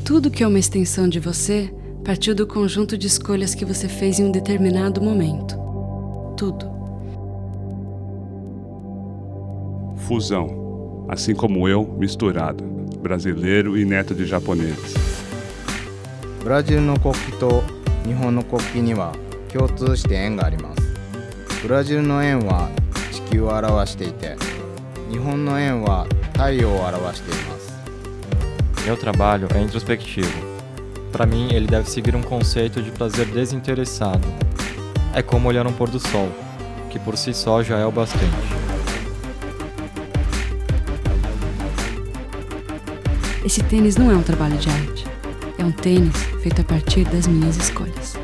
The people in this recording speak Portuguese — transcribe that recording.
Tudo que é uma extensão de você partiu do conjunto de escolhas que você fez em um determinado momento. Tudo. Fusão. Assim como eu, misturado. Brasileiro e neto de japoneses. ブラジルの国旗と日本の国旗には共通して円があります。ブラジルの円は地球を表していて、日本の円は太陽を表しています。 Meu trabalho é introspectivo. Para mim, ele deve seguir um conceito de prazer desinteressado. É como olhar um pôr do sol, que por si só já é o bastante. Esse tênis não é um trabalho de arte. É um tênis feito a partir das minhas escolhas.